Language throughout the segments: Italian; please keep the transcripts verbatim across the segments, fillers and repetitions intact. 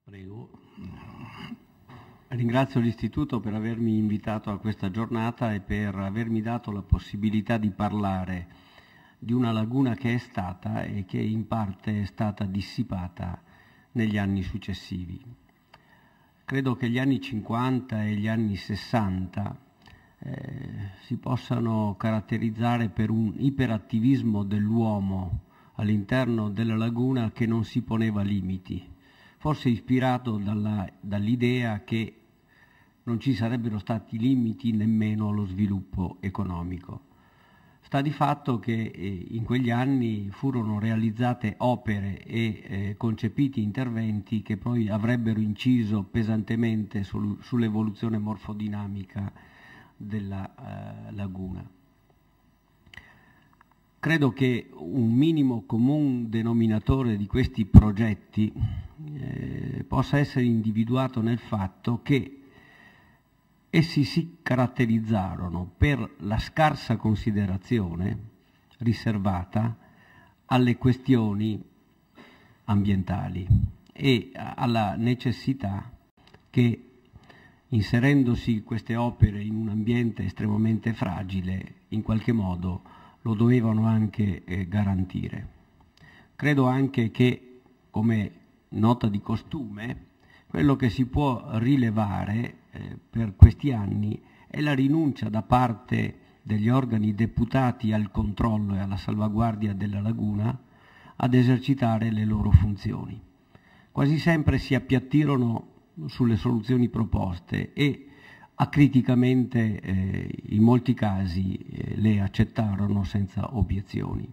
Prego. Ringrazio l'Istituto per avermi invitato a questa giornata e per avermi dato la possibilità di parlare di una laguna che è stata e che in parte è stata dissipata negli anni successivi. Credo che gli anni cinquanta e gli anni sessanta eh, si possano caratterizzare per un iperattivismo dell'uomo all'interno della laguna che non si poneva limiti, forse ispirato dalla, dall'idea che non ci sarebbero stati limiti nemmeno allo sviluppo economico. Sta di fatto che eh, in quegli anni furono realizzate opere e eh, concepiti interventi che poi avrebbero inciso pesantemente sul, sull'evoluzione morfodinamica della eh, laguna. Credo che un minimo comune denominatore di questi progetti eh, possa essere individuato nel fatto che essi si caratterizzarono per la scarsa considerazione riservata alle questioni ambientali e alla necessità che, inserendosi queste opere in un ambiente estremamente fragile, in qualche modo lo dovevano anche eh, garantire. Credo anche che, come nota di costume, quello che si può rilevare eh, per questi anni è la rinuncia da parte degli organi deputati al controllo e alla salvaguardia della laguna ad esercitare le loro funzioni. Quasi sempre si appiattirono sulle soluzioni proposte e acriticamente eh, in molti casi eh, le accettarono senza obiezioni.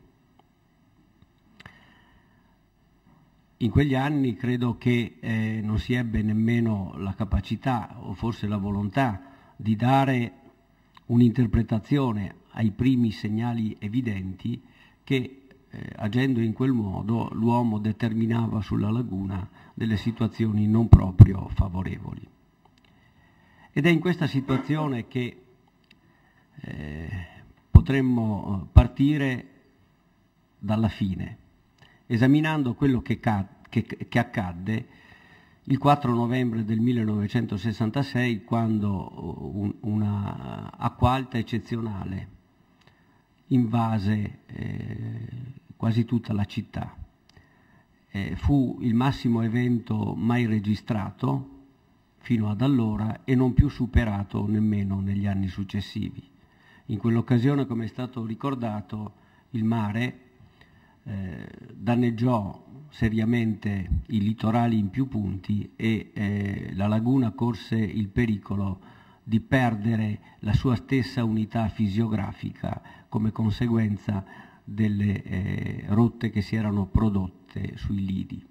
In quegli anni credo che eh, non si ebbe nemmeno la capacità o forse la volontà di dare un'interpretazione ai primi segnali evidenti che eh, agendo in quel modo l'uomo determinava sulla laguna delle situazioni non proprio favorevoli. Ed è in questa situazione che eh, potremmo partire dalla fine, esaminando quello che, che, che accadde il quattro novembre del millenovecentosessantasei, quando un, una acqua alta eccezionale invase eh, quasi tutta la città. Eh, fu il massimo evento mai registrato fino ad allora e non più superato nemmeno negli anni successivi. In quell'occasione, come è stato ricordato, il mare eh, danneggiò seriamente i litorali in più punti e eh, la laguna corse il pericolo di perdere la sua stessa unità fisiografica come conseguenza delle eh, rotte che si erano prodotte sui lidi.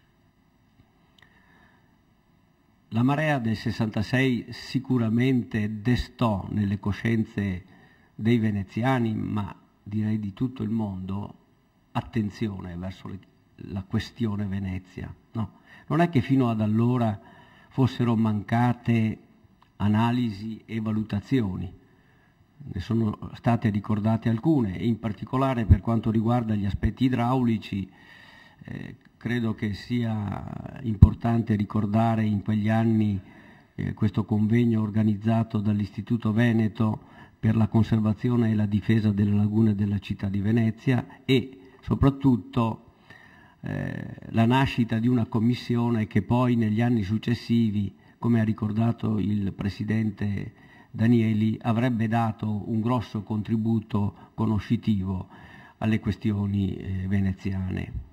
La marea del sessantasei sicuramente destò nelle coscienze dei veneziani, ma direi di tutto il mondo, attenzione verso le, la questione Venezia. No, non è che fino ad allora fossero mancate analisi e valutazioni, ne sono state ricordate alcune, e in particolare per quanto riguarda gli aspetti idraulici. Eh, credo che sia importante ricordare in quegli anni eh, questo convegno organizzato dall'Istituto Veneto per la conservazione e la difesa delle lagune della città di Venezia e soprattutto eh, la nascita di una commissione che poi negli anni successivi, come ha ricordato il Presidente Danieli, avrebbe dato un grosso contributo conoscitivo alle questioni eh, veneziane.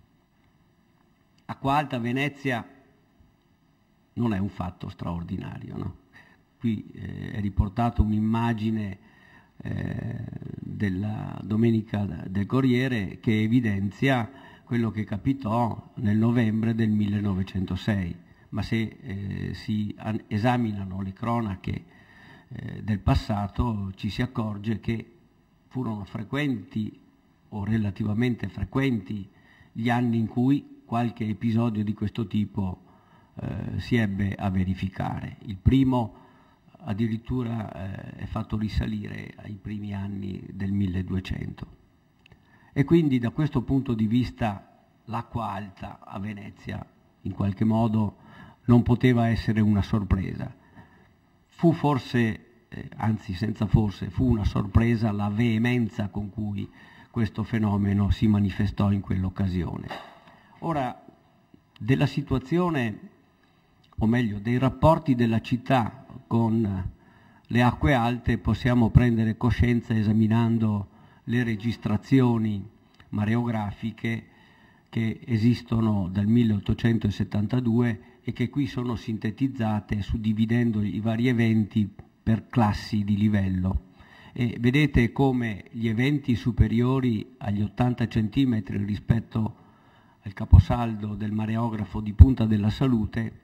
Acqua alta Venezia non è un fatto straordinario, no? Qui eh, è riportata un'immagine eh, della Domenica del Corriere che evidenzia quello che capitò nel novembre del millenovecentosei, ma se eh, si an- esaminano le cronache eh, del passato ci si accorge che furono frequenti o relativamente frequenti gli anni in cui qualche episodio di questo tipo eh, si ebbe a verificare. Il primo addirittura eh, è fatto risalire ai primi anni del milleduecento. E quindi da questo punto di vista l'acqua alta a Venezia in qualche modo non poteva essere una sorpresa. Fu forse, eh, anzi senza forse, fu una sorpresa la veemenza con cui questo fenomeno si manifestò in quell'occasione. Ora, della situazione, o meglio, dei rapporti della città con le acque alte possiamo prendere coscienza esaminando le registrazioni mareografiche che esistono dal milleottocentosettantadue e che qui sono sintetizzate suddividendo i vari eventi per classi di livello. E vedete come gli eventi superiori agli ottanta centimetri rispetto al caposaldo del mareografo di Punta della Salute,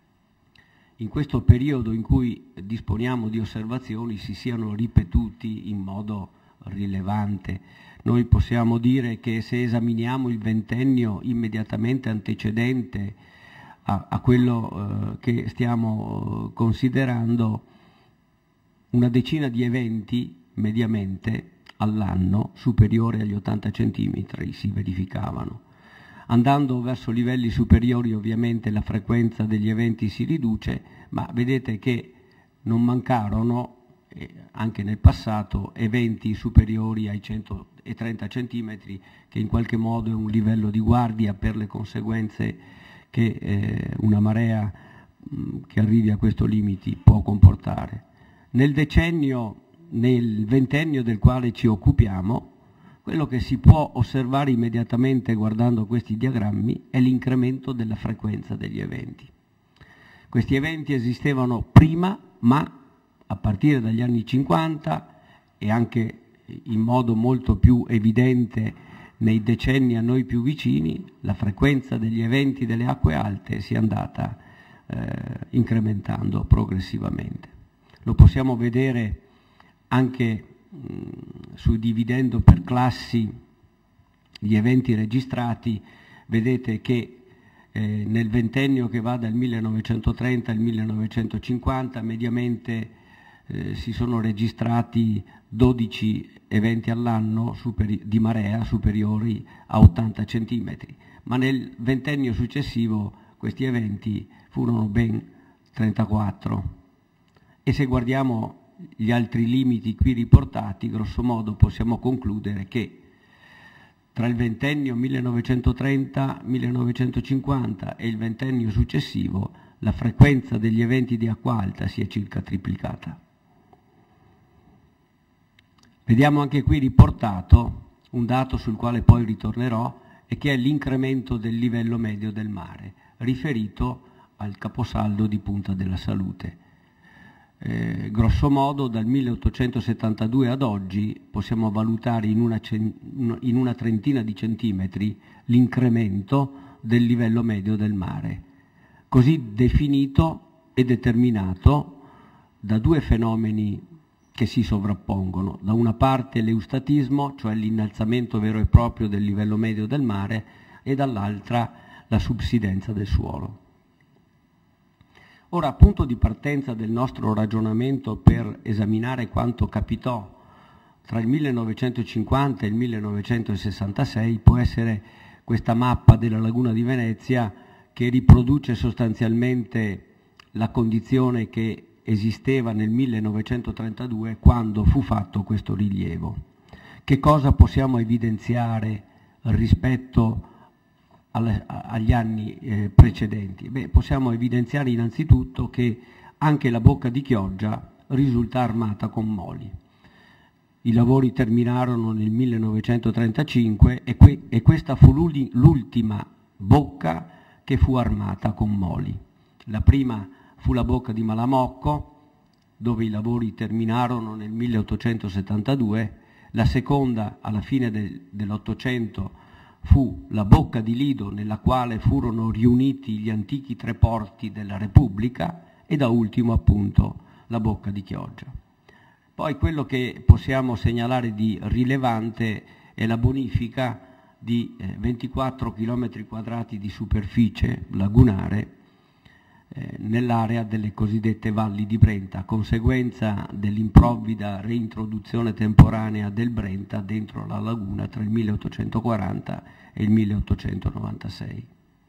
in questo periodo in cui disponiamo di osservazioni, si siano ripetuti in modo rilevante. Noi possiamo dire che se esaminiamo il ventennio immediatamente antecedente a, a quello eh, che stiamo considerando, una decina di eventi mediamente all'anno superiori agli ottanta centimetri si verificavano. Andando verso livelli superiori ovviamente la frequenza degli eventi si riduce, ma vedete che non mancarono eh, anche nel passato eventi superiori ai centotrenta centimetri, che in qualche modo è un livello di guardia per le conseguenze che eh, una marea mh, che arrivi a questo limite può comportare. Nel decennio, nel ventennio del quale ci occupiamo, quello che si può osservare immediatamente guardando questi diagrammi è l'incremento della frequenza degli eventi. Questi eventi esistevano prima, ma a partire dagli anni cinquanta e anche in modo molto più evidente nei decenni a noi più vicini, la frequenza degli eventi delle acque alte si è andata eh, incrementando progressivamente. Lo possiamo vedere anche suddividendo per classi gli eventi registrati. Vedete che eh, nel ventennio che va dal millenovecentotrenta al millenovecentocinquanta mediamente eh, si sono registrati dodici eventi all'anno di marea superiori a ottanta centimetri, ma nel ventennio successivo questi eventi furono ben trentaquattro, e se guardiamo gli altri limiti qui riportati, grosso modo possiamo concludere che tra il ventennio millenovecentotrenta millenovecentocinquanta e il ventennio successivo la frequenza degli eventi di acqua alta si è circa triplicata. Vediamo anche qui riportato un dato sul quale poi ritornerò, e che è l'incremento del livello medio del mare, riferito al caposaldo di Punta della Salute. Eh, grosso modo dal milleottocentosettantadue ad oggi possiamo valutare in una, in una trentina di centimetri l'incremento del livello medio del mare, così definito e determinato da due fenomeni che si sovrappongono: da una parte l'eustatismo, cioè l'innalzamento vero e proprio del livello medio del mare, e dall'altra la subsidenza del suolo. Ora, punto di partenza del nostro ragionamento per esaminare quanto capitò tra il millenovecentocinquanta e il millenovecentosessantasei può essere questa mappa della laguna di Venezia, che riproduce sostanzialmente la condizione che esisteva nel millenovecentotrentadue quando fu fatto questo rilievo. Che cosa possiamo evidenziare rispetto alle, agli anni eh, precedenti? Beh, possiamo evidenziare innanzitutto che anche la bocca di Chioggia risulta armata con moli. I lavori terminarono nel millenovecentotrentacinque e, que e questa fu l'ultima bocca che fu armata con moli. La prima fu la bocca di Malamocco, dove i lavori terminarono nel milleottocentosettantadue. La seconda, alla fine del, dell'Ottocento, fu la bocca di Lido, nella quale furono riuniti gli antichi tre porti della Repubblica, e da ultimo appunto la bocca di Chioggia. Poi quello che possiamo segnalare di rilevante è la bonifica di eh, ventiquattro chilometri quadrati di superficie lagunare eh, nell'area delle cosiddette valli di Brenta, a conseguenza dell'improvvida reintroduzione temporanea del Brenta dentro la laguna tra il milleottocentoquaranta e il milleottocentonovantasei.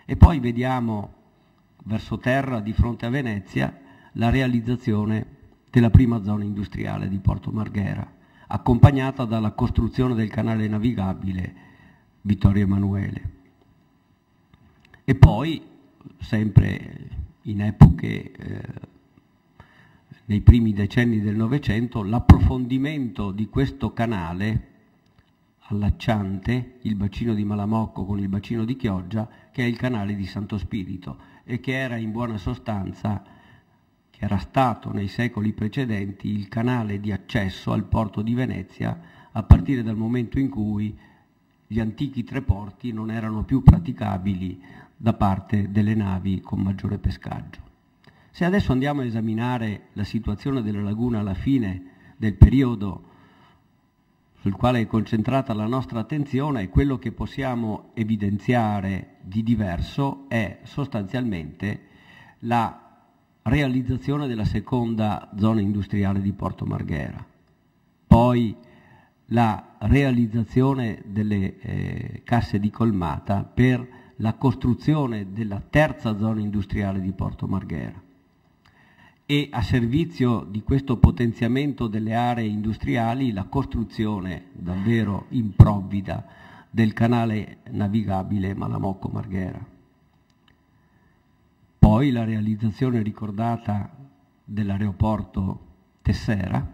E poi vediamo verso terra, di fronte a Venezia, la realizzazione della prima zona industriale di Porto Marghera, accompagnata dalla costruzione del canale navigabile Vittorio Emanuele. E poi, sempre in epoche, eh, nei primi decenni del Novecento, l'approfondimento di questo canale allacciante il bacino di Malamocco con il bacino di Chioggia, che è il canale di Santo Spirito, e che era in buona sostanza, che era stato nei secoli precedenti il canale di accesso al porto di Venezia, a partire dal momento in cui gli antichi tre porti non erano più praticabili da parte delle navi con maggiore pescaggio. Se adesso andiamo a esaminare la situazione della laguna alla fine del periodo sul quale è concentrata la nostra attenzione, quello che possiamo evidenziare di diverso è sostanzialmente la realizzazione della seconda zona industriale di Porto Marghera, poi la realizzazione delle eh, casse di colmata per la costruzione della terza zona industriale di Porto Marghera, e a servizio di questo potenziamento delle aree industriali la costruzione davvero improvvida del canale navigabile Malamocco-Marghera. Poi la realizzazione ricordata dell'aeroporto Tessera,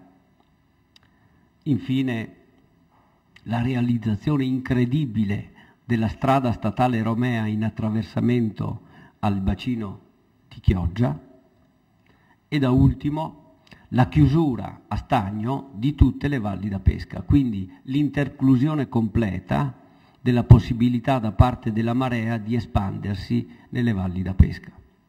infine la realizzazione incredibile della strada statale Romea in attraversamento al bacino di Chioggia, e da ultimo la chiusura a stagno di tutte le valli da pesca, quindi l'interclusione completa della possibilità da parte della marea di espandersi nelle valli da pesca.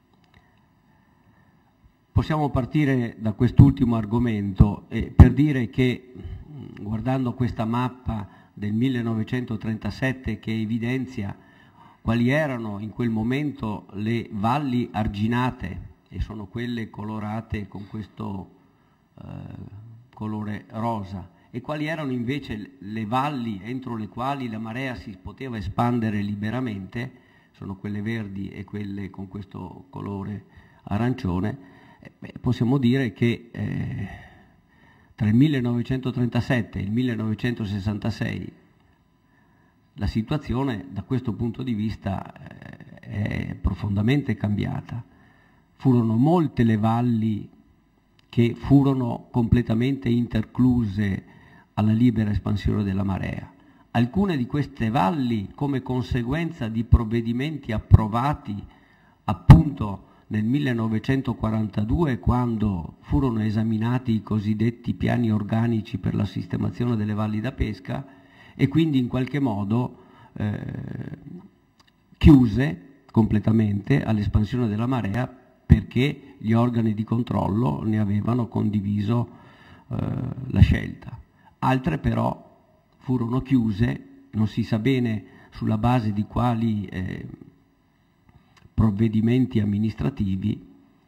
Possiamo partire da quest'ultimo argomento eh, per dire che, guardando questa mappa del millenovecentotrentasette che evidenzia quali erano in quel momento le valli arginate, e sono quelle colorate con questo eh, colore rosa, e quali erano invece le valli entro le quali la marea si poteva espandere liberamente, sono quelle verdi e quelle con questo colore arancione. Beh, possiamo dire che eh, tra il millenovecentotrentasette e il millenovecentosessantasei la situazione da questo punto di vista eh, è profondamente cambiata. Furono molte le valli che furono completamente intercluse alla libera espansione della marea. Alcune di queste valli, come conseguenza di provvedimenti approvati appunto nel millenovecentoquarantadue, quando furono esaminati i cosiddetti piani organici per la sistemazione delle valli da pesca, e quindi in qualche modo eh, chiuse completamente all'espansione della marea, perché gli organi di controllo ne avevano condiviso eh, la scelta. Altre però furono chiuse, non si sa bene sulla base di quali eh, provvedimenti amministrativi,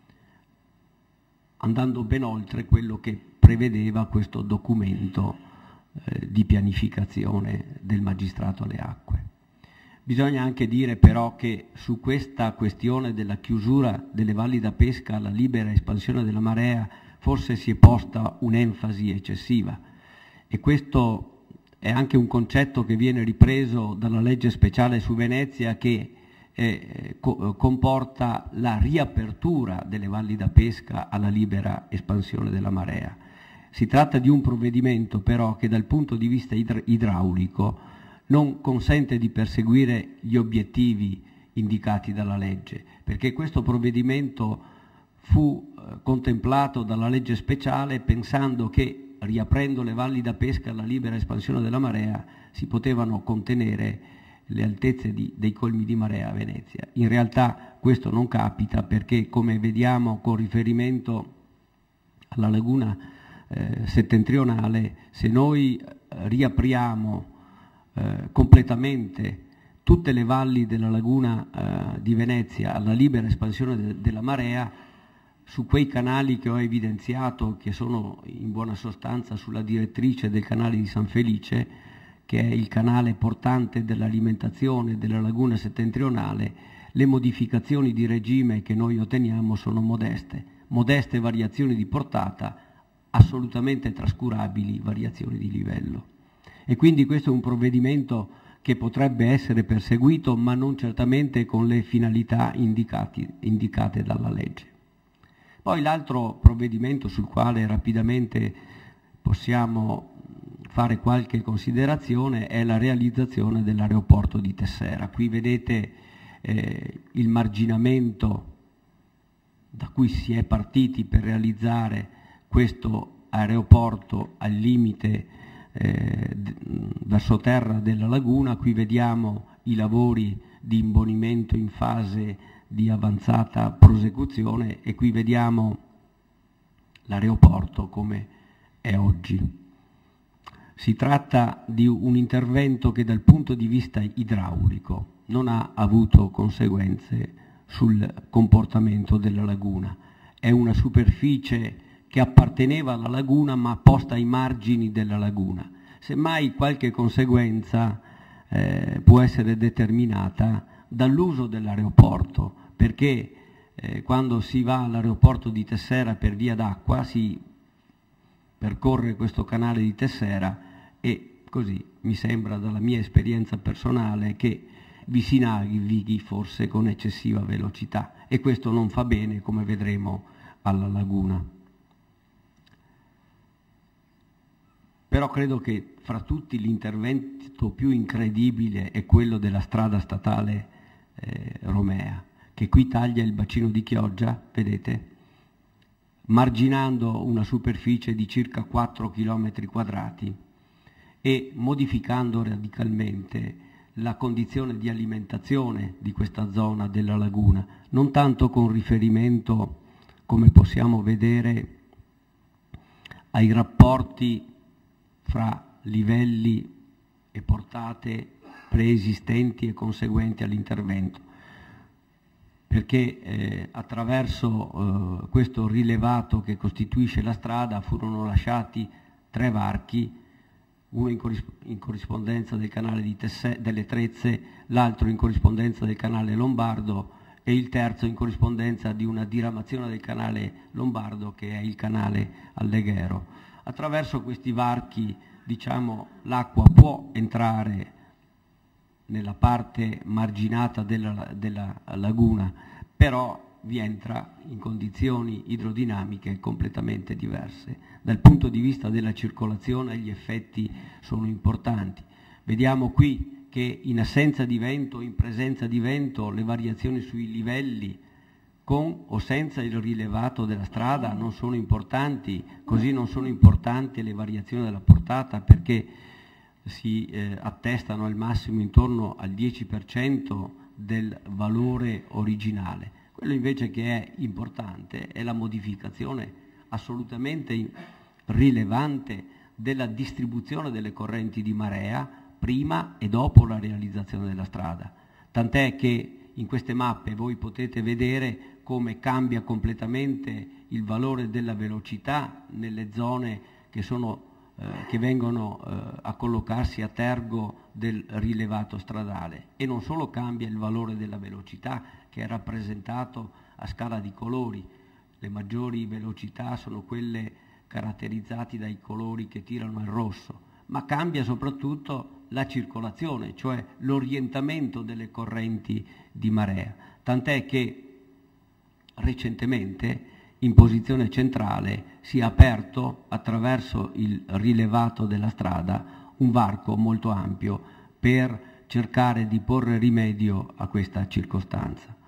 andando ben oltre quello che prevedeva questo documento eh, di pianificazione del magistrato alle acque. Bisogna anche dire però che su questa questione della chiusura delle valli da pesca alla libera espansione della marea forse si è posta un'enfasi eccessiva, e questo è anche un concetto che viene ripreso dalla legge speciale su Venezia, che eh, co- comporta la riapertura delle valli da pesca alla libera espansione della marea. Si tratta di un provvedimento però che dal punto di vista idra- idraulico non consente di perseguire gli obiettivi indicati dalla legge, perché questo provvedimento fu eh, contemplato dalla legge speciale pensando che, riaprendo le valli da pesca alla libera espansione della marea, si potevano contenere le altezze di, dei colmi di marea a Venezia. In realtà questo non capita, perché, come vediamo con riferimento alla laguna eh, settentrionale, se noi riapriamo Eh, completamente tutte le valli della laguna eh, di Venezia alla libera espansione de- della marea, su quei canali che ho evidenziato, che sono in buona sostanza sulla direttrice del canale di San Felice, che è il canale portante dell'alimentazione della laguna settentrionale, le modificazioni di regime che noi otteniamo sono modeste, modeste variazioni di portata, assolutamente trascurabili variazioni di livello. E quindi questo è un provvedimento che potrebbe essere perseguito, ma non certamente con le finalità indicati, indicate dalla legge. Poi l'altro provvedimento sul quale rapidamente possiamo fare qualche considerazione è la realizzazione dell'aeroporto di Tessera. Qui vedete eh, il marginamento da cui si è partiti per realizzare questo aeroporto al limite eh, verso terra della laguna. Qui vediamo i lavori di imbonimento in fase di avanzata prosecuzione e qui vediamo l'aeroporto come è oggi. Si tratta di un intervento che dal punto di vista idraulico non ha avuto conseguenze sul comportamento della laguna. È una superficie che apparteneva alla laguna ma posta ai margini della laguna. Semmai qualche conseguenza eh, può essere determinata dall'uso dell'aeroporto, perché eh, quando si va all'aeroporto di Tessera per via d'acqua si percorre questo canale di Tessera e così mi sembra dalla mia esperienza personale che vi si navighi forse con eccessiva velocità e questo non fa bene, come vedremo, alla laguna. Però credo che fra tutti l'intervento più incredibile è quello della strada statale eh, Romea, che qui taglia il bacino di Chioggia, vedete, marginando una superficie di circa quattro chilometri quadrati e modificando radicalmente la condizione di alimentazione di questa zona della laguna, non tanto con riferimento, come possiamo vedere, ai rapporti fra livelli e portate preesistenti e conseguenti all'intervento, perché eh, attraverso eh, questo rilevato che costituisce la strada furono lasciati tre varchi, uno in, corris in corrispondenza del canale di Tesse delle Trezze, l'altro in corrispondenza del canale Lombardo e il terzo in corrispondenza di una diramazione del canale Lombardo che è il canale Alleghero. Attraverso questi varchi, diciamo, l'acqua può entrare nella parte marginata della, della laguna, però vi entra in condizioni idrodinamiche completamente diverse. Dal punto di vista della circolazione gli effetti sono importanti. Vediamo qui che in assenza di vento, in presenza di vento, le variazioni sui livelli con o senza il rilevato della strada non sono importanti, così non sono importanti le variazioni della portata perché si eh, attestano al massimo intorno al dieci per cento del valore originale. Quello invece che è importante è la modificazione assolutamente rilevante della distribuzione delle correnti di marea prima e dopo la realizzazione della strada. Tant'è che in queste mappe voi potete vedere come cambia completamente il valore della velocità nelle zone che sono Eh, che vengono eh, a collocarsi a tergo del rilevato stradale e non solo cambia il valore della velocità che è rappresentato a scala di colori, le maggiori velocità sono quelle caratterizzate dai colori che tirano il rosso, ma cambia soprattutto la circolazione, cioè l'orientamento delle correnti di marea, tant'è che recentemente in posizione centrale si è aperto attraverso il rilevato della strada un varco molto ampio per cercare di porre rimedio a questa circostanza.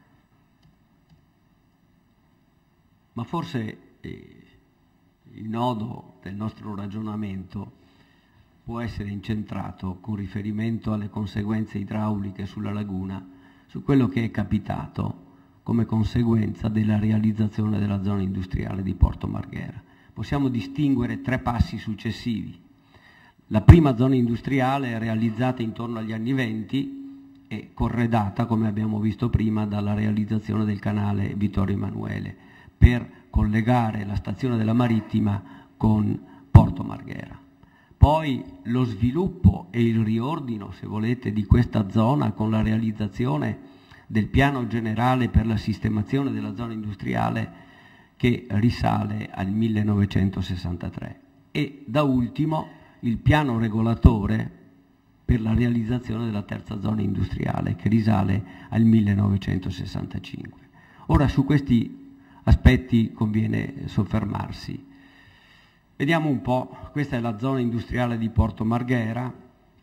Ma forse eh, il nodo del nostro ragionamento può essere incentrato con riferimento alle conseguenze idrauliche sulla laguna, su quello che è capitato come conseguenza della realizzazione della zona industriale di Porto Marghera. Possiamo distinguere tre passi successivi. La prima zona industriale è realizzata intorno agli anni venti e corredata, come abbiamo visto prima, dalla realizzazione del canale Vittorio Emanuele per collegare la stazione della Marittima con Porto Marghera. Poi lo sviluppo e il riordino, se volete, di questa zona con la realizzazione del piano generale per la sistemazione della zona industriale che risale al millenovecentosessantatré e da ultimo il piano regolatore per la realizzazione della terza zona industriale che risale al millenovecentosessantacinque. Ora su questi aspetti conviene soffermarsi. Vediamo un po', questa è la zona industriale di Porto Marghera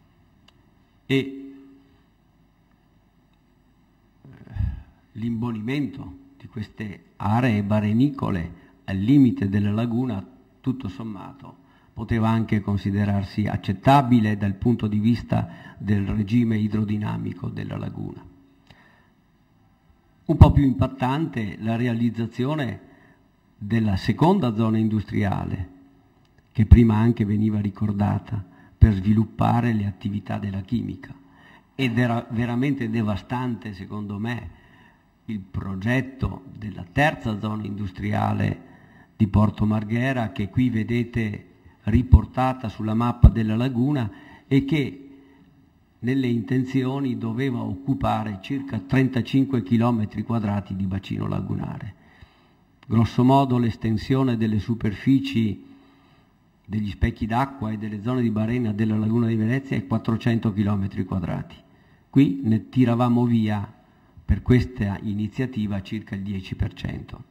e l'imbonimento di queste aree barenicole al limite della laguna, tutto sommato, poteva anche considerarsi accettabile dal punto di vista del regime idrodinamico della laguna. Un po' più impattante la realizzazione della seconda zona industriale, che prima anche veniva ricordata, per sviluppare le attività della chimica. Ed era veramente devastante, secondo me, il progetto della terza zona industriale di Porto Marghera, che qui vedete riportata sulla mappa della laguna e che nelle intenzioni doveva occupare circa trentacinque chilometri quadrati di bacino lagunare. Grosso modo l'estensione delle superfici degli specchi d'acqua e delle zone di barena della laguna di Venezia è quattrocento chilometri quadrati. Qui ne tiravamo via per questa iniziativa circa il dieci per cento.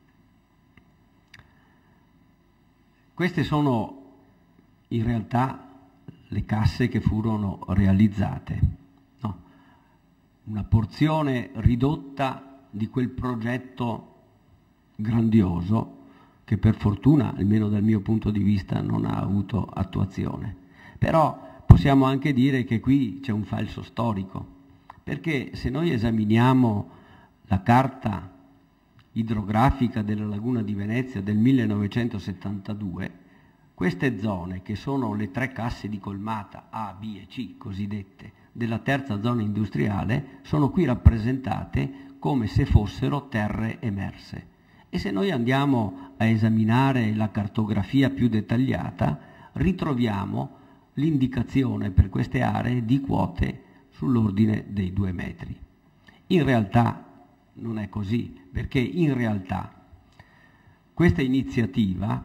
Queste sono in realtà le casse che furono realizzate, no? Una porzione ridotta di quel progetto grandioso che per fortuna, almeno dal mio punto di vista, non ha avuto attuazione. Però possiamo anche dire che qui c'è un falso storico, perché se noi esaminiamo la carta idrografica della laguna di Venezia del millenovecentosettantadue, queste zone, che sono le tre casse di colmata A, B e C cosiddette della terza zona industriale, sono qui rappresentate come se fossero terre emerse. E se noi andiamo a esaminare la cartografia più dettagliata, ritroviamo l'indicazione per queste aree di quote sull'ordine dei due metri. In realtà non è così, perché in realtà questa iniziativa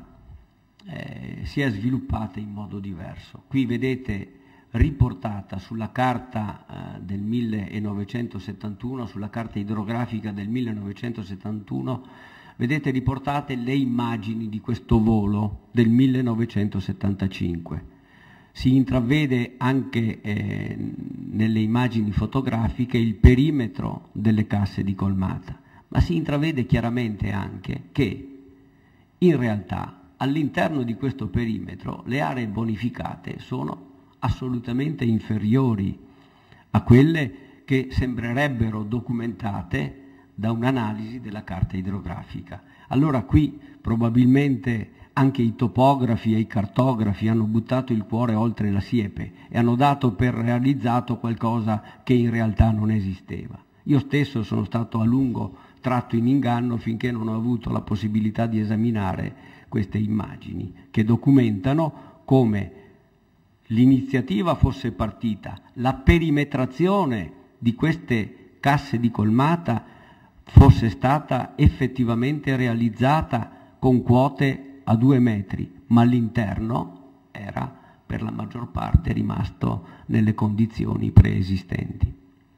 eh, si è sviluppata in modo diverso. Qui vedete riportata sulla carta eh, del millenovecentosettantuno, sulla carta idrografica del millenovecentosettantuno, vedete riportate le immagini di questo volo del millenovecentosettantacinque. Si intravede anche eh, nelle immagini fotografiche il perimetro delle casse di colmata, ma si intravede chiaramente anche che in realtà all'interno di questo perimetro le aree bonificate sono assolutamente inferiori a quelle che sembrerebbero documentate da un'analisi della carta idrografica. Allora qui probabilmente anche i topografi e i cartografi hanno buttato il cuore oltre la siepe e hanno dato per realizzato qualcosa che in realtà non esisteva. Io stesso sono stato a lungo tratto in inganno finché non ho avuto la possibilità di esaminare queste immagini che documentano come l'iniziativa fosse partita, la perimetrazione di queste casse di colmata fosse stata effettivamente realizzata con quote a due metri, ma l'interno era per la maggior parte rimasto nelle condizioni preesistenti.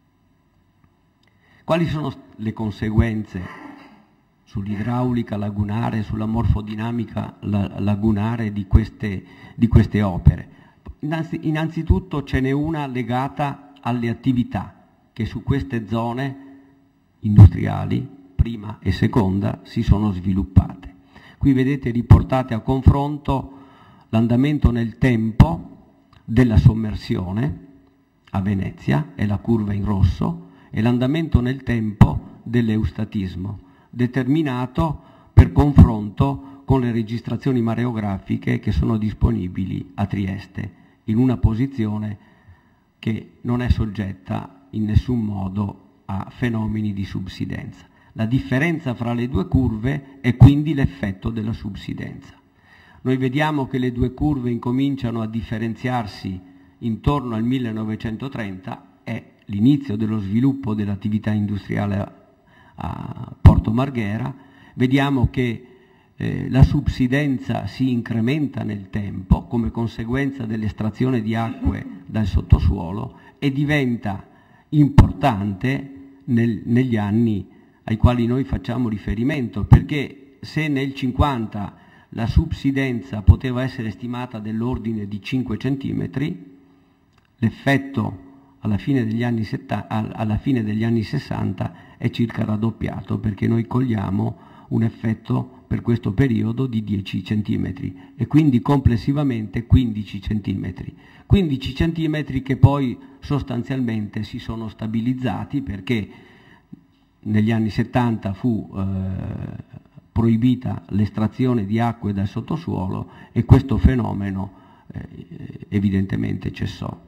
Quali sono le conseguenze sull'idraulica lagunare, sulla morfodinamica lagunare di queste, di queste opere? Innanzi, innanzitutto ce n'è una legata alle attività che su queste zone industriali, prima e seconda, si sono sviluppate. Qui vedete riportate a confronto l'andamento nel tempo della sommersione a Venezia, è la curva in rosso, e l'andamento nel tempo dell'eustatismo, determinato per confronto con le registrazioni mareografiche che sono disponibili a Trieste, in una posizione che non è soggetta in nessun modo a fenomeni di subsidenza. La differenza fra le due curve è quindi l'effetto della subsidenza. Noi vediamo che le due curve incominciano a differenziarsi intorno al millenovecentotrenta, è l'inizio dello sviluppo dell'attività industriale a, a Porto Marghera, vediamo che eh, la subsidenza si incrementa nel tempo come conseguenza dell'estrazione di acque dal sottosuolo e diventa importante nel, negli anni ai quali noi facciamo riferimento, perché se nel cinquanta la subsidenza poteva essere stimata dell'ordine di cinque centimetri, l'effetto alla fine degli anni settanta, alla fine degli anni sessanta è circa raddoppiato, perché noi cogliamo un effetto per questo periodo di dieci centimetri e quindi complessivamente quindici centimetri. quindici centimetri che poi sostanzialmente si sono stabilizzati, perché negli anni settanta fu eh, proibita l'estrazione di acque dal sottosuolo e questo fenomeno eh, evidentemente cessò.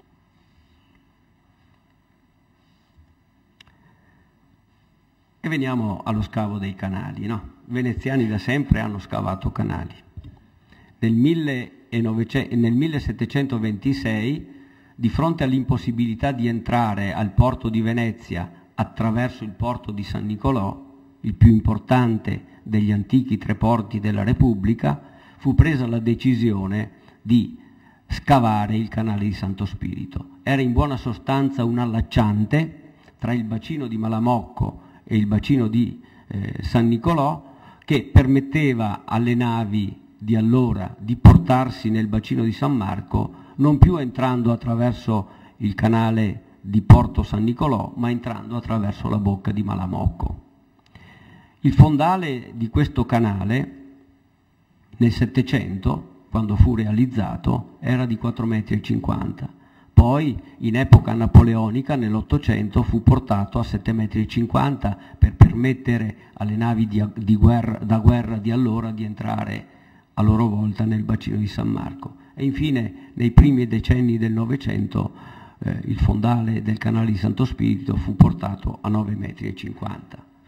E veniamo allo scavo dei canali, no? I veneziani da sempre hanno scavato canali. Nel, nel millesettecentoventisei, di fronte all'impossibilità di entrare al porto di Venezia attraverso il porto di San Nicolò, il più importante degli antichi tre porti della Repubblica, fu presa la decisione di scavare il canale di Santo Spirito. Era in buona sostanza un allacciante tra il bacino di Malamocco e il bacino di eh, San Nicolò, che permetteva alle navi di allora di portarsi nel bacino di San Marco, non più entrando attraverso il canale di Porto San Nicolò, ma entrando attraverso la bocca di Malamocco. Il fondale di questo canale nel Settecento, quando fu realizzato, era di quattro virgola cinquanta metri. Poi, in epoca napoleonica, nell'Ottocento, fu portato a sette virgola cinquanta metri per permettere alle navi di, di guerra, da guerra di allora di entrare a loro volta nel bacino di San Marco. E infine, nei primi decenni del Novecento, eh, il fondale del canale di Santo Spirito fu portato a nove virgola cinquanta metri.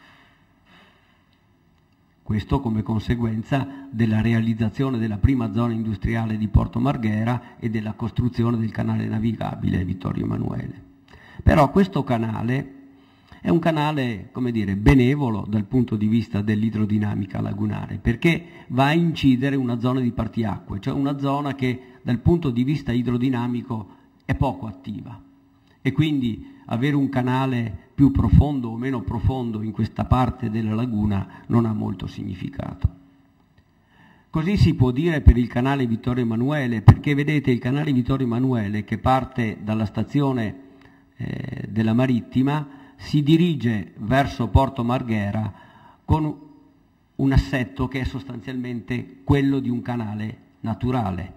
Questo come conseguenza della realizzazione della prima zona industriale di Porto Marghera e della costruzione del canale navigabile Vittorio Emanuele. Però questo canale è un canale, come dire, benevolo dal punto di vista dell'idrodinamica lagunare, perché va a incidere una zona di partiacque, cioè una zona che dal punto di vista idrodinamico è poco attiva. E quindi avere un canale più profondo o meno profondo in questa parte della laguna non ha molto significato. Così si può dire per il canale Vittorio Emanuele, perché vedete il canale Vittorio Emanuele, che parte dalla stazione eh, della Marittima, si dirige verso Porto Marghera con un assetto che è sostanzialmente quello di un canale naturale.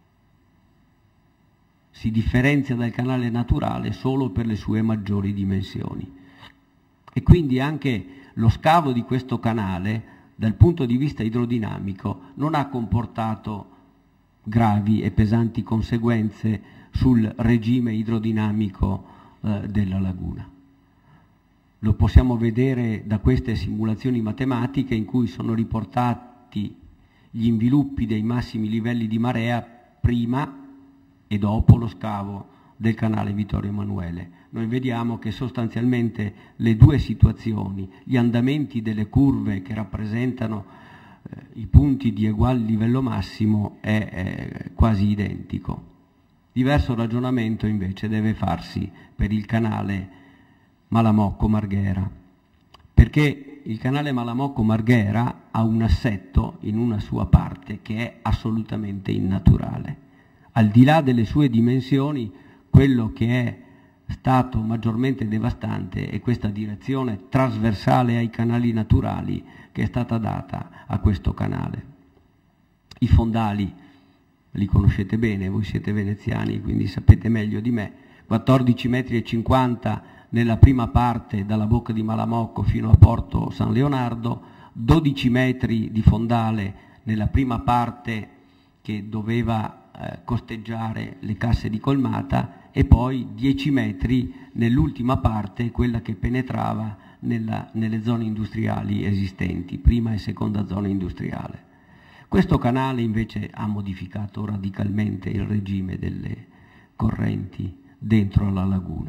Si differenzia dal canale naturale solo per le sue maggiori dimensioni. E quindi anche lo scavo di questo canale, dal punto di vista idrodinamico, non ha comportato gravi e pesanti conseguenze sul regime idrodinamico eh, della laguna. Lo possiamo vedere da queste simulazioni matematiche in cui sono riportati gli inviluppi dei massimi livelli di marea prima e dopo lo scavo del canale Vittorio Emanuele. Noi vediamo che sostanzialmente le due situazioni, gli andamenti delle curve che rappresentano eh, i punti di uguale livello massimo è, è quasi identico. Diverso ragionamento invece deve farsi per il canale Malamocco-Marghera, perché il canale Malamocco-Marghera ha un assetto in una sua parte che è assolutamente innaturale. Al di là delle sue dimensioni, quello che è stato maggiormente devastante è questa direzione trasversale ai canali naturali che è stata data a questo canale. I fondali li conoscete bene, voi siete veneziani, quindi sapete meglio di me, quattordici virgola cinquanta metri nella prima parte dalla bocca di Malamocco fino a Porto San Leonardo, dodici metri di fondale nella prima parte che doveva costeggiare le casse di Colmata e poi dieci metri nell'ultima parte, quella che penetrava nella, nelle zone industriali esistenti, prima e seconda zona industriale. Questo canale invece ha modificato radicalmente il regime delle correnti dentro la laguna.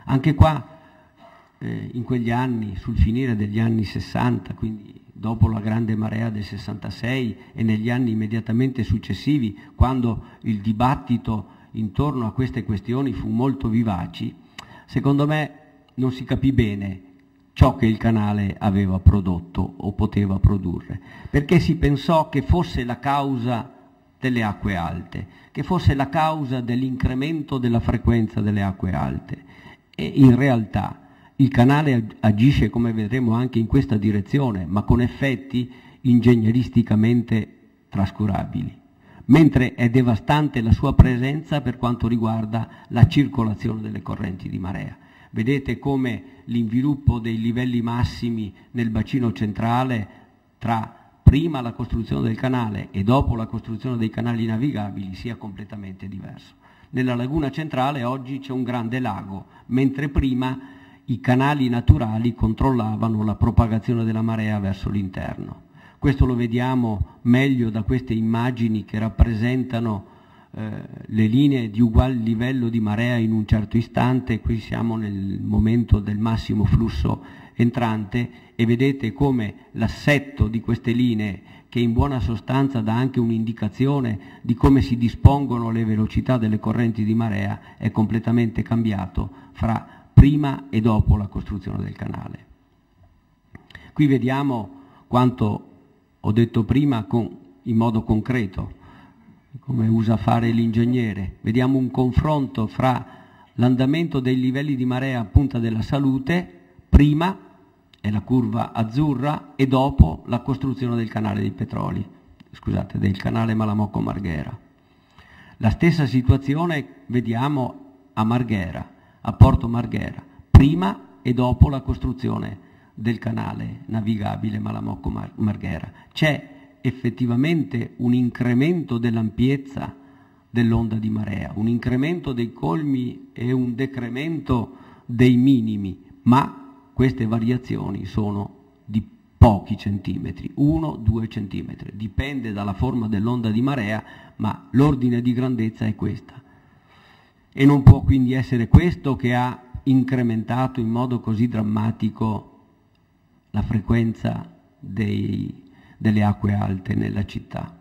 Anche qua, eh, in quegli anni, sul finire degli anni sessanta, quindi dopo la grande marea del sessantasei e negli anni immediatamente successivi, quando il dibattito intorno a queste questioni fu molto vivaci, secondo me non si capì bene ciò che il canale aveva prodotto o poteva produrre, perché si pensò che fosse la causa delle acque alte, che fosse la causa dell'incremento della frequenza delle acque alte, e in realtà il canale agisce, come vedremo, anche in questa direzione, ma con effetti ingegneristicamente trascurabili, mentre è devastante la sua presenza per quanto riguarda la circolazione delle correnti di marea. Vedete come l'inviluppo dei livelli massimi nel bacino centrale, tra prima la costruzione del canale e dopo la costruzione dei canali navigabili, sia completamente diverso. Nella laguna centrale oggi c'è un grande lago, mentre prima i canali naturali controllavano la propagazione della marea verso l'interno. Questo lo vediamo meglio da queste immagini che rappresentano eh, le linee di uguale livello di marea in un certo istante. Qui siamo nel momento del massimo flusso entrante e vedete come l'assetto di queste linee, che in buona sostanza dà anche un'indicazione di come si dispongono le velocità delle correnti di marea, è completamente cambiato fra prima e dopo la costruzione del canale. Qui vediamo quanto ho detto prima con, in modo concreto, come usa fare l'ingegnere. Vediamo un confronto fra l'andamento dei livelli di marea a Punta della Salute, prima è la curva azzurra, e dopo la costruzione del canale dei Petroli, scusate, del canale Malamocco-Marghera. La stessa situazione vediamo a Marghera, a Porto Marghera, prima e dopo la costruzione del canale navigabile Malamocco-Marghera. C'è effettivamente un incremento dell'ampiezza dell'onda di marea, un incremento dei colmi e un decremento dei minimi, ma queste variazioni sono di pochi centimetri, uno due centimetri, dipende dalla forma dell'onda di marea, ma l'ordine di grandezza è questa. E non può quindi essere questo che ha incrementato in modo così drammatico la frequenza dei, delle acque alte nella città.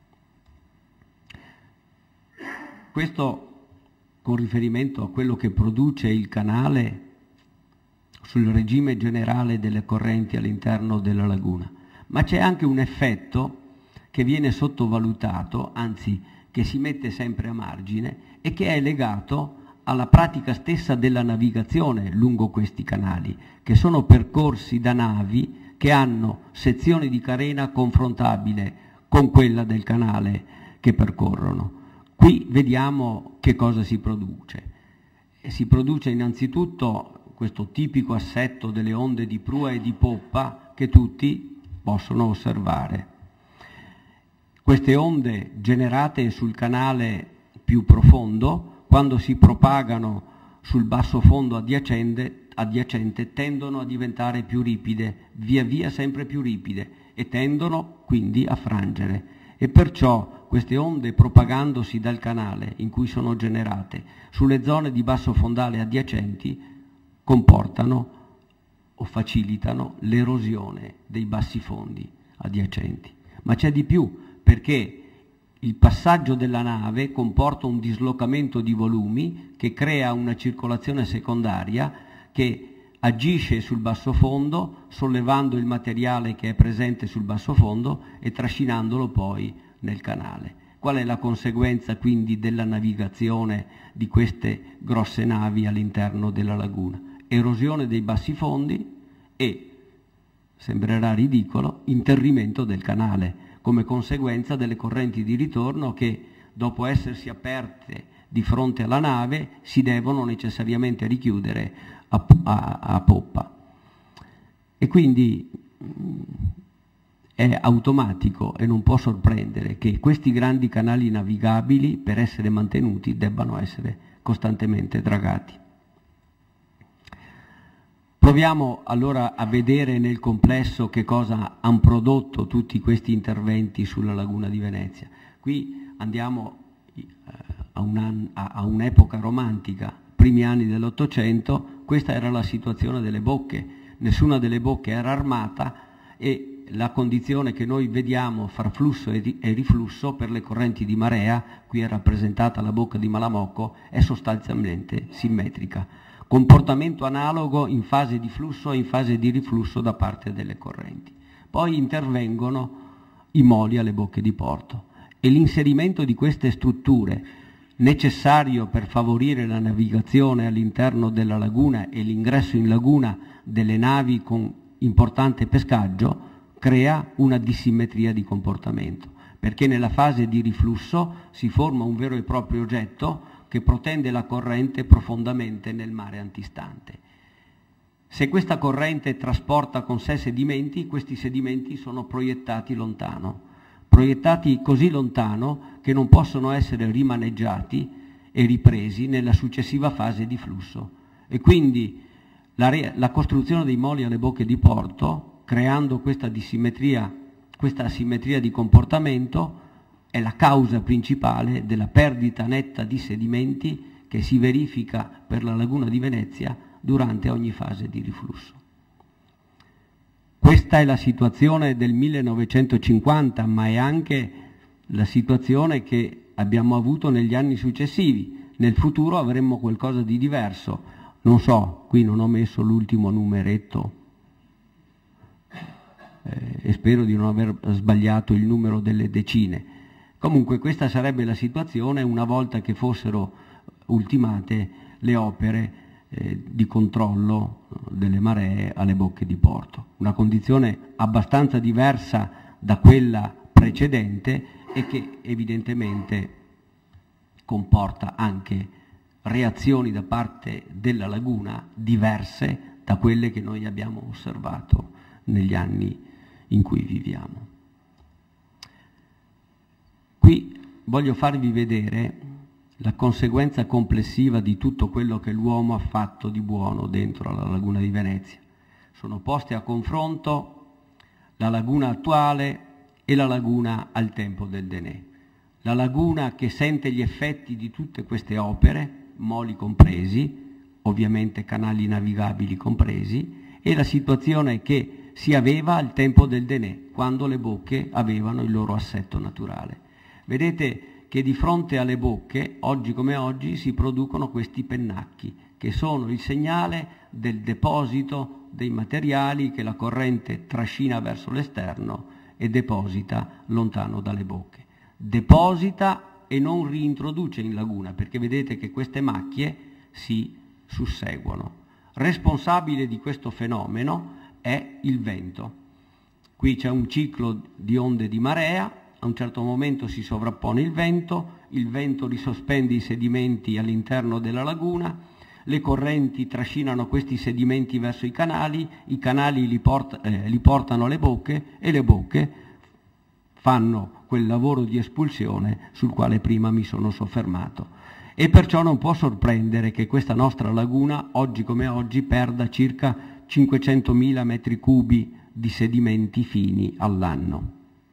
Questo con riferimento a quello che produce il canale sul regime generale delle correnti all'interno della laguna. Ma c'è anche un effetto che viene sottovalutato, anzi che si mette sempre a margine, e che è legato alla pratica stessa della navigazione lungo questi canali, che sono percorsi da navi che hanno sezioni di carena confrontabile con quella del canale che percorrono. Qui vediamo che cosa si produce. E si produce innanzitutto questo tipico assetto delle onde di prua e di poppa che tutti possono osservare. Queste onde generate sul canale più profondo, quando si propagano sul basso fondo adiacente, adiacente tendono a diventare più ripide, via via sempre più ripide, e tendono quindi a frangere. E perciò queste onde, propagandosi dal canale in cui sono generate sulle zone di basso fondale adiacenti, comportano o facilitano l'erosione dei bassi fondi adiacenti. Ma c'è di più, perché il passaggio della nave comporta un dislocamento di volumi che crea una circolazione secondaria che agisce sul bassofondo, sollevando il materiale che è presente sul bassofondo e trascinandolo poi nel canale. Qual è la conseguenza quindi della navigazione di queste grosse navi all'interno della laguna? Erosione dei bassi fondi e, sembrerà ridicolo, interrimento del canale, come conseguenza delle correnti di ritorno che, dopo essersi aperte di fronte alla nave, si devono necessariamente richiudere a, a, a poppa. E quindi è automatico e non può sorprendere che questi grandi canali navigabili, per essere mantenuti, debbano essere costantemente dragati. Proviamo allora a vedere nel complesso che cosa hanno prodotto tutti questi interventi sulla laguna di Venezia. Qui andiamo a, un a un'epoca romantica, primi anni dell'Ottocento, questa era la situazione delle bocche, nessuna delle bocche era armata e la condizione che noi vediamo fra flusso e riflusso per le correnti di marea, qui è rappresentata la bocca di Malamocco, è sostanzialmente simmetrica. Comportamento analogo in fase di flusso e in fase di riflusso da parte delle correnti. Poi intervengono i moli alle bocche di porto e l'inserimento di queste strutture, necessario per favorire la navigazione all'interno della laguna e l'ingresso in laguna delle navi con importante pescaggio, crea una dissimmetria di comportamento, perché nella fase di riflusso si forma un vero e proprio oggetto che protende la corrente profondamente nel mare antistante. Se questa corrente trasporta con sé sedimenti, questi sedimenti sono proiettati lontano, proiettati così lontano che non possono essere rimaneggiati e ripresi nella successiva fase di flusso. E quindi la, re- la costruzione dei moli alle bocche di porto, creando questa dissimmetria, questa asimmetria di comportamento, è la causa principale della perdita netta di sedimenti che si verifica per la laguna di Venezia durante ogni fase di riflusso. Questa è la situazione del millenovecentocinquanta, ma è anche la situazione che abbiamo avuto negli anni successivi. Nel futuro avremmo qualcosa di diverso. Non so, qui non ho messo l'ultimo numeretto eh, e spero di non aver sbagliato il numero delle decine. Comunque questa sarebbe la situazione una volta che fossero ultimate le opere eh, di controllo delle maree alle bocche di porto. Una condizione abbastanza diversa da quella precedente e che evidentemente comporta anche reazioni da parte della laguna diverse da quelle che noi abbiamo osservato negli anni in cui viviamo. Qui voglio farvi vedere la conseguenza complessiva di tutto quello che l'uomo ha fatto di buono dentro la laguna di Venezia. Sono poste a confronto la laguna attuale e la laguna al tempo del Denè. La laguna che sente gli effetti di tutte queste opere, moli compresi, ovviamente canali navigabili compresi, e la situazione che si aveva al tempo del Denè, quando le bocche avevano il loro assetto naturale. Vedete che di fronte alle bocche, oggi come oggi, si producono questi pennacchi, che sono il segnale del deposito dei materiali che la corrente trascina verso l'esterno e deposita lontano dalle bocche. Deposita e non reintroduce in laguna, perché vedete che queste macchie si susseguono. Responsabile di questo fenomeno è il vento. Qui c'è un ciclo di onde di marea, a un certo momento si sovrappone il vento, il vento risospende i sedimenti all'interno della laguna, le correnti trascinano questi sedimenti verso i canali, i canali li, port- eh, li portano alle bocche e le bocche fanno quel lavoro di espulsione sul quale prima mi sono soffermato. E perciò non può sorprendere che questa nostra laguna, oggi come oggi, perda circa cinquecentomila metri cubi di sedimenti fini all'anno.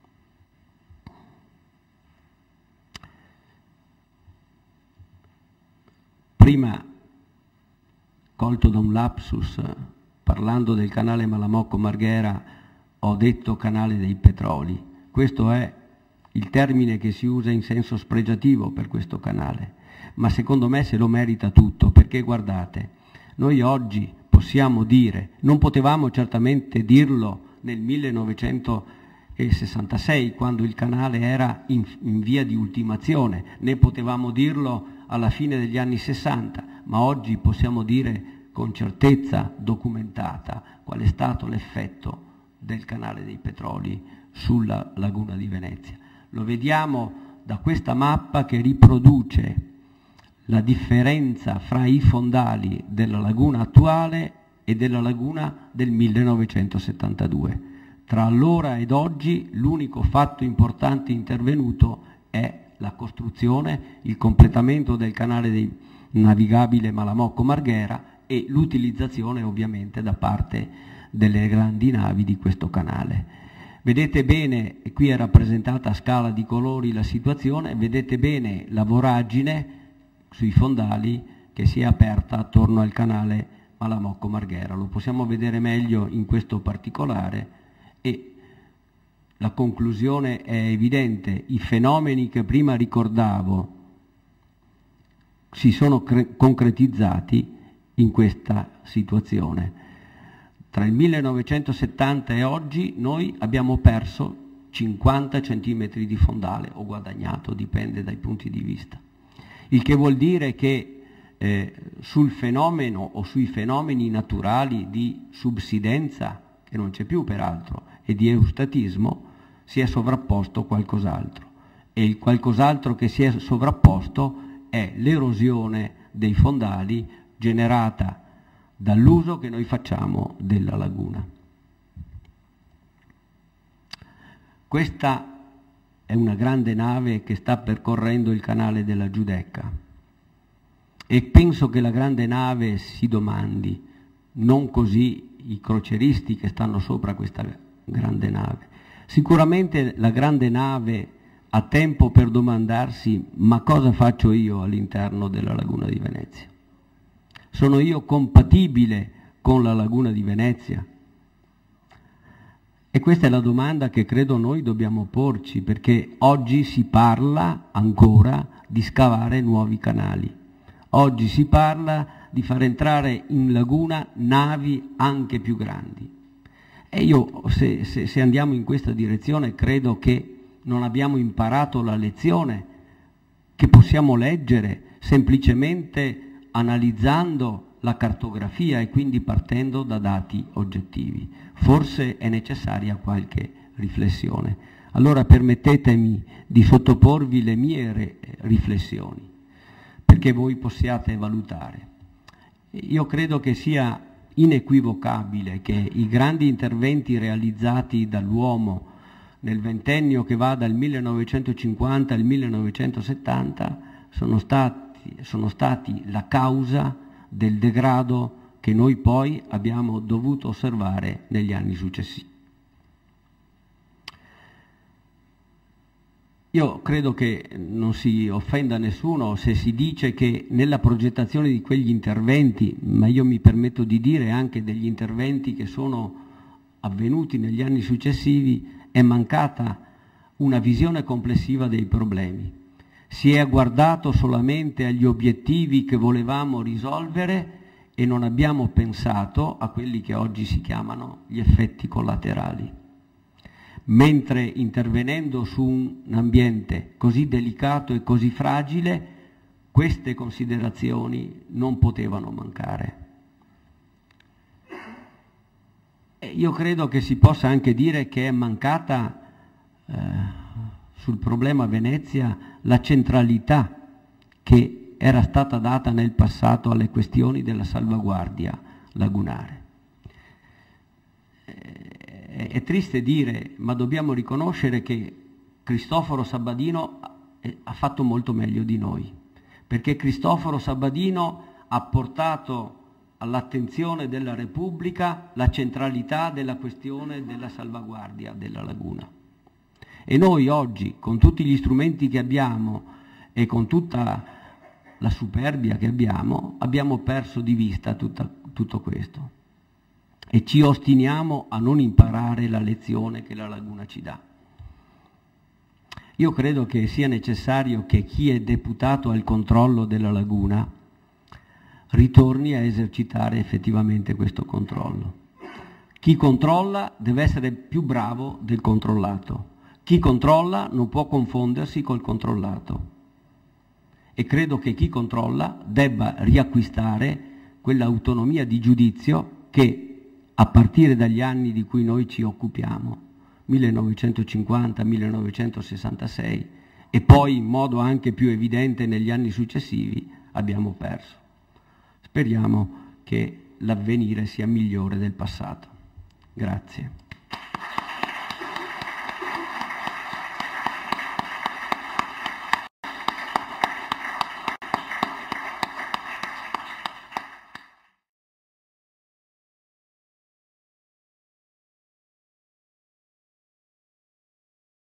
Prima, colto da un lapsus, parlando del canale Malamocco-Marghera, ho detto canale dei petroli. Questo è il termine che si usa in senso spregiativo per questo canale, ma secondo me se lo merita tutto, perché guardate, noi oggi possiamo dire, non potevamo certamente dirlo nel millenovecentosessantasei, quando il canale era in, in via di ultimazione, né potevamo dirlo alla fine degli anni sessanta, ma oggi possiamo dire con certezza documentata qual è stato l'effetto del canale dei petroli sulla laguna di Venezia. Lo vediamo da questa mappa che riproduce la differenza fra i fondali della laguna attuale e della laguna del millenovecentosettantadue. Tra allora ed oggi l'unico fatto importante intervenuto è la costruzione, il completamento del canale dei navigabile Malamocco-Marghera e l'utilizzazione ovviamente da parte delle grandi navi di questo canale. Vedete bene, e qui è rappresentata a scala di colori la situazione, vedete bene la voragine sui fondali che si è aperta attorno al canale Malamocco Marghera. Lo possiamo vedere meglio in questo particolare e la conclusione è evidente: i fenomeni che prima ricordavo si sono concretizzati in questa situazione. Tra il millenovecentosettanta e oggi noi abbiamo perso cinquanta centimetri di fondale, o guadagnato, dipende dai punti di vista. Il che vuol dire che eh, sul fenomeno o sui fenomeni naturali di subsidenza, che non c'è più peraltro, e di eustatismo, si è sovrapposto qualcos'altro. E il qualcos'altro che si è sovrapposto è l'erosione dei fondali generata dall'uso che noi facciamo della laguna. Questa è una grande nave che sta percorrendo il canale della Giudecca e penso che la grande nave si domandi, non così i crocieristi che stanno sopra questa grande nave. Sicuramente la grande nave ha tempo per domandarsi: ma cosa faccio io all'interno della laguna di Venezia? Sono io compatibile con la laguna di Venezia? E questa è la domanda che credo noi dobbiamo porci, perché oggi si parla ancora di scavare nuovi canali. Oggi si parla di far entrare in laguna navi anche più grandi. E io, se, se, se andiamo in questa direzione, credo che non abbiamo imparato la lezione che possiamo leggere semplicemente analizzando la cartografia e quindi partendo da dati oggettivi. Forse è necessaria qualche riflessione. Allora permettetemi di sottoporvi le mie riflessioni perché voi possiate valutare. Io credo che sia inequivocabile che i grandi interventi realizzati dall'uomo nel ventennio che va dal millenovecentocinquanta al millenovecentosettanta sono stati sono stati la causa del degrado che noi poi abbiamo dovuto osservare negli anni successivi. Io credo che non si offenda nessuno se si dice che nella progettazione di quegli interventi, ma io mi permetto di dire anche degli interventi che sono avvenuti negli anni successivi, è mancata una visione complessiva dei problemi. Si è guardato solamente agli obiettivi che volevamo risolvere e non abbiamo pensato a quelli che oggi si chiamano gli effetti collaterali. Mentre intervenendo su un ambiente così delicato e così fragile, queste considerazioni non potevano mancare. E io credo che si possa anche dire che è mancata eh, sul problema Venezia la centralità che era stata data nel passato alle questioni della salvaguardia lagunare. È, è triste dire, ma dobbiamo riconoscere che Cristoforo Sabbadino ha fatto molto meglio di noi, perché Cristoforo Sabbadino ha portato all'attenzione della Repubblica la centralità della questione della salvaguardia della laguna. E noi oggi, con tutti gli strumenti che abbiamo e con tutta la superbia che abbiamo, abbiamo perso di vista tutta, tutto questo e ci ostiniamo a non imparare la lezione che la laguna ci dà. Io credo che sia necessario che chi è deputato al controllo della laguna ritorni a esercitare effettivamente questo controllo. Chi controlla deve essere più bravo del controllato. Chi controlla non può confondersi col controllato. E credo che chi controlla debba riacquistare quell'autonomia di giudizio che a partire dagli anni di cui noi ci occupiamo, millenovecentocinquanta millenovecentosessantasei, e poi in modo anche più evidente negli anni successivi, abbiamo perso. Speriamo che l'avvenire sia migliore del passato. Grazie.